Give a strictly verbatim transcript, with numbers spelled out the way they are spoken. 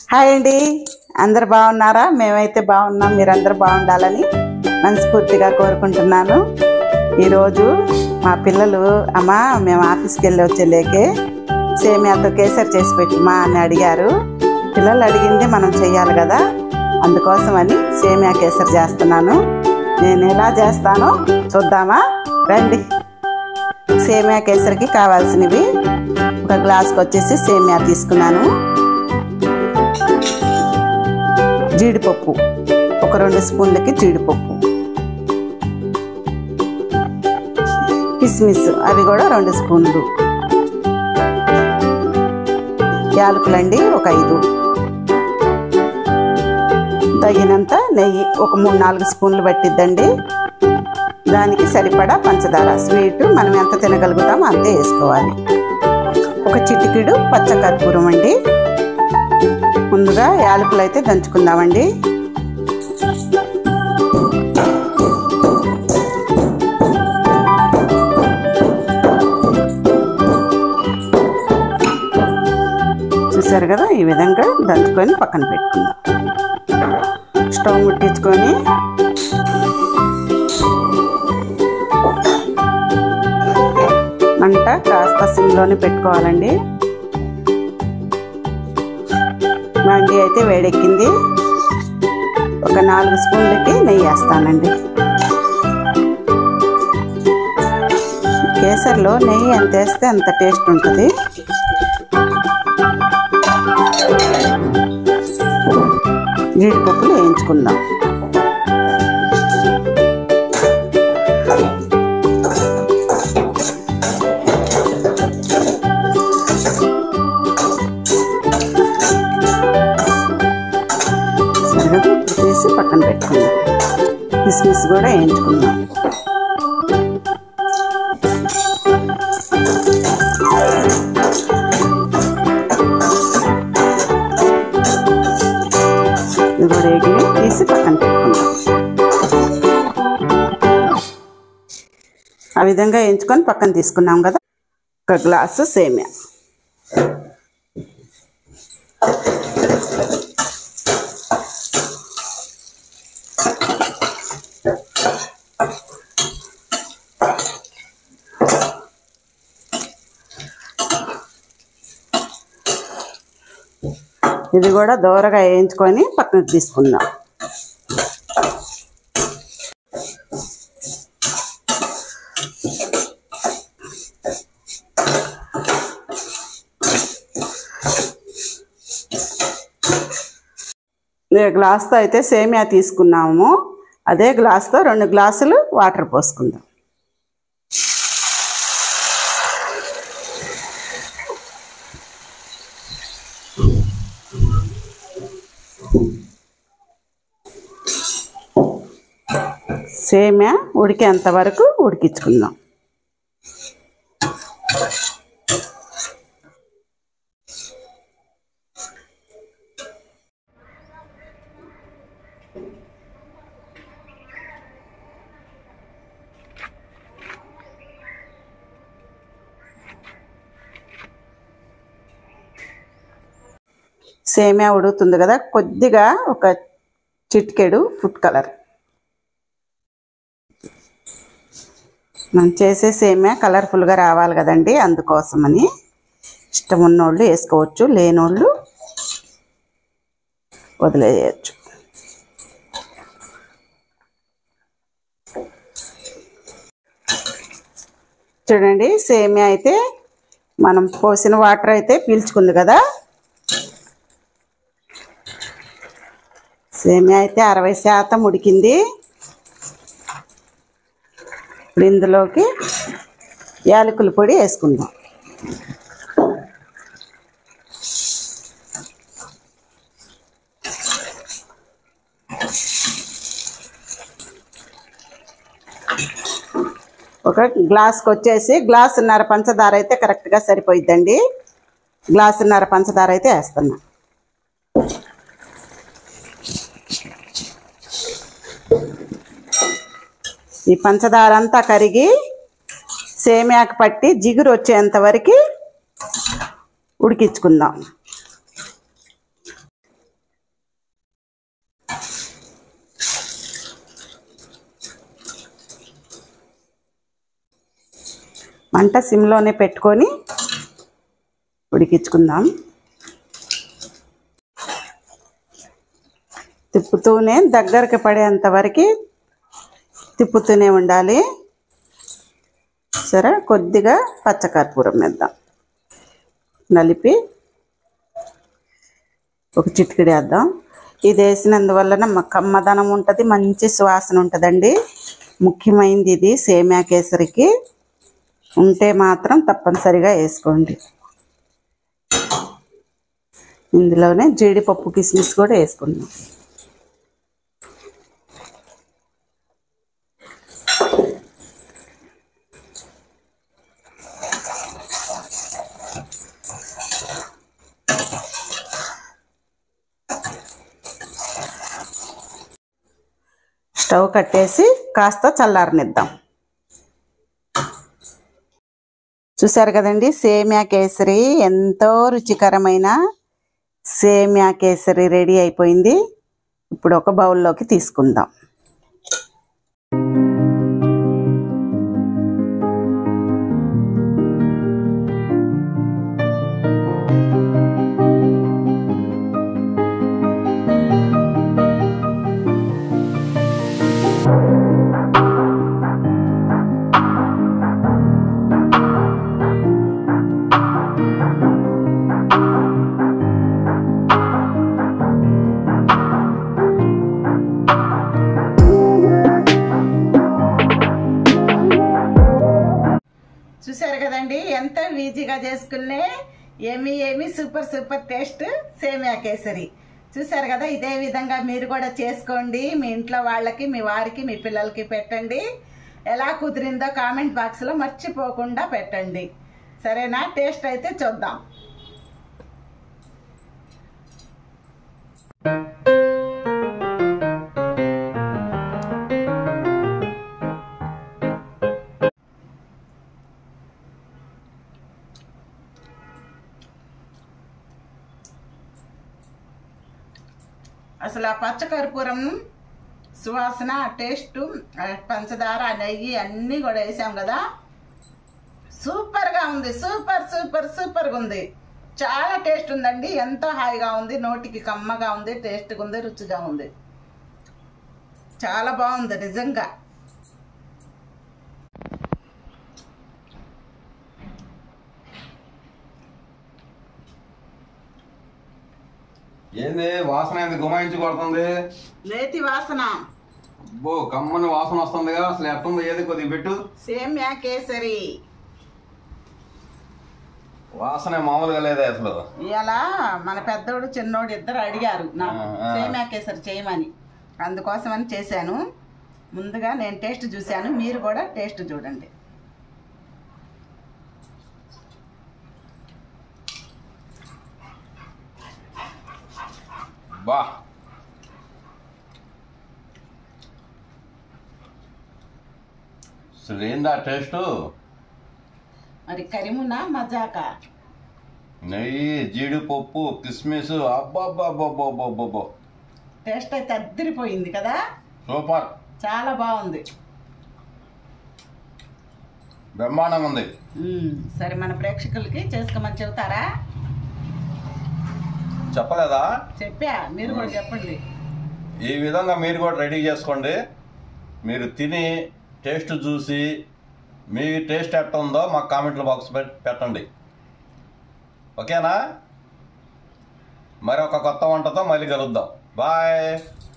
Hi అండి, అందరు బాగున్నారా? మేమైతే బాగున్నాం. మీరందరూ బాగుండాలని మనస్ఫూర్తిగా కోరుకుంటున్నాను. ఈరోజు మా పిల్లలు అమ్మ మేము ఆఫీస్కి వెళ్ళి వచ్చేలేకే సేమియాతో కేసరి చేసి పెట్టుమా అని అడిగారు. పిల్లలు అడిగింది మనం చెయ్యాలి కదా, అందుకోసమని సేమియా కేసరి చేస్తున్నాను. నేను ఎలా చేస్తానో చూద్దామా రండి. సేమియా కేసరికి కావాల్సినవి ఒక గ్లాస్కి వచ్చేసి సేమియా తీసుకున్నాను. జీడిపప్పు ఒక రెండు స్పూన్లకి జీడిపప్పు, కిస్మిస్ అవి కూడా రెండు స్పూన్లు, యాలకులండి ఒక ఐదు, తగినంత నెయ్యి ఒక మూడు నాలుగు స్పూన్లు పట్టిద్దండి. దానికి సరిపడా పంచదార, స్వీట్ మనం ఎంత తినగలుగుతామో అంతే వేసుకోవాలి. ఒక చిటికెడు పచ్చకర్పూరం అండి. ముందుగా యాలకులు అయితే దంచుకుందామండి. చూసారు కదా, ఈ విధంగా దంచుకొని పక్కన పెట్టుకుందాం. స్టవ్ ముట్టించుకొని మంట కాస్త సిమ్లోనే పెట్టుకోవాలండి. మండి అయితే వేడెక్కింది. ఒక నాలుగు స్పూన్లకి నెయ్యి వేస్తానండి. కేసరిలో నెయ్యి ఎంత వేస్తే అంత టేస్ట్ ఉంటుంది. జీడిపప్పులు వేయించుకుందాం. తీసి పక్కన పెట్టుకుందాం. కిస్మిస్ కూడా వేయించుకుందాం. ఇది కూడా వేగి తీసి పక్కన పెట్టుకుందాం. ఆ విధంగా వేయించుకొని పక్కన తీసుకున్నాం కదా. ఒక గ్లాసు సేమియా, ఇది కూడా దూరగా వేయించుకొని పక్కన తీసుకుందాం. గ్లాస్తో అయితే సేమియా తీసుకున్నాము, అదే గ్లాస్తో రెండు గ్లాసులు వాటర్ పోసుకుందాం. సేమియా ఉడికేంత వరకు ఉడికించుకుందాం. సేమియా ఉడుకుతుంది కదా, కొద్దిగా ఒక చిటికెడు ఫుడ్ కలర్. మనం చేసే సేమియా కలర్ఫుల్గా రావాలి కదండి, అందుకోసమని. ఇష్టం ఉన్నోళ్ళు వేసుకోవచ్చు, లేనోళ్ళు వదిలేయచ్చు. చూడండి, సేమియా అయితే మనం పోసిన వాటర్ అయితే పీల్చుకుంది కదా. సేమియా అయితే అరవై శాతం ఉడికింది. ఇప్పుడు ఇందులోకి యాలకుల పొడి వేసుకుందాం. ఒక గ్లాస్కి వచ్చేసి గ్లాసున్నర పంచదార అయితే కరెక్ట్గా సరిపోయిద్దండి. గ్లాసున్నర పంచదార అయితే వేస్తున్నా. ఈ పంచదార అంతా కరిగి సేమియాకు పట్టి జిగురు వచ్చేంత వరకు ఉడికించుకుందాం. మంట సిమ్లోనే పెట్టుకొని ఉడికించుకుందాం. తిప్పుతూనే దగ్గరికి పడేంత వరకు తిప్పుతూనే ఉండాలి. సరే, కొద్దిగా పచ్చకర్పూరం వేద్దాం. నలిపి ఒక చిటికెడు వేద్దాం. ఇది వేసినందువలన కమ్మదనం ఉంటుంది, మంచి సువాసన ఉంటుందండి. ముఖ్యమైనది ఇది సేమియా కేసరికి. ఉంటే మాత్రం తప్పనిసరిగా వేసుకోండి. ఇందులోనే జీడిపప్పు కిస్మిస్ కూడా వేసుకుందాం. స్టవ్ కట్టేసి కాస్త చల్లారనిద్దాం. చూసారు కదండి, సేమియా కేసరి ఎంతో రుచికరమైన సేమియా కేసరి రెడీ అయిపోయింది. ఇప్పుడు ఒక బౌల్లోకి తీసుకుందాం. చూసారు కదండి, ఎంతో ఈజీగా చేసుకునే ఏమి ఏమి సూపర్ సూపర్ టేస్ట్ సేమియా కేసరి. చూసారు కదా, ఇదే విధంగా మీరు కూడా చేసుకోండి. మీ ఇంట్లో వాళ్ళకి, మీ వారికి, మీ పిల్లలకి పెట్టండి. ఎలా కుదిరిందో కామెంట్ బాక్స్లో మర్చిపోకుండా పెట్టండి. సరేనా? టేస్ట్ అయితే చూద్దాం. అసలు ఆ పచ్చకర్పూరం సువాసన, టేస్ట్, పంచదార, నెయ్యి అన్నీ కూడా వేసాం కదా, సూపర్గా ఉంది. సూపర్ సూపర్ సూపర్గా ఉంది. చాలా టేస్ట్ ఉందండి. ఎంతో హాయిగా ఉంది, నోటికి కమ్మగా ఉంది, టేస్ట్గా ఉంది, రుచిగా ఉంది. చాలా బాగుంది నిజంగా. ఏంది వాసన? ఏంది గుమాయించి కొడుతుంది? నేతి వాసన. బో కమ్మని వాసన వస్తుందిగా. అసలు ఎట్టుంది? ఏది కొద్దిగా పెట్టు. సేమియా కేసరి వాసన మామూలుగా లేదే అసలు. ఇలా మన పెద్దోడు చిన్నోడు ఇద్దరు అడిగారు నాకు సేమియా కేసరి చేయమని, అందుకోసమని చేశాను. ముందుగా నేను టేస్ట్ చూశాను, మీరు కూడా టేస్ట్ చూడండి. బా, అసలు ఏందా టేస్ట్? మరి కరిమునా మజాకా, నెయ్యి, జీడిపప్పు, కిస్మిస్, అబ్బాబ్బాబ్బాబ్బాబ్బో, టేస్ట్ అయితే అద్దరిపోయింది కదా. సూపర్, చాలా బాగుంది, బ్రహ్మాండంగా ఉంది. సరే, మన ప్రేక్షకులకి చేసుకోమని చెబుతారా? చెప్పలేదా? చెప్పా, మీరు కూడా చెప్పండి. ఈ విధంగా మీరు కూడా రెడీ చేసుకోండి. మీరు తిని టేస్ట్ చూసి మీ టేస్ట్ ఎట్ట ఉందో మాకు కామెంట్ల బాక్స్ పెట్టండి. ఓకేనా? మరి ఒక కొత్త వంటతో మళ్ళీ కలుద్దాం. బాయ్.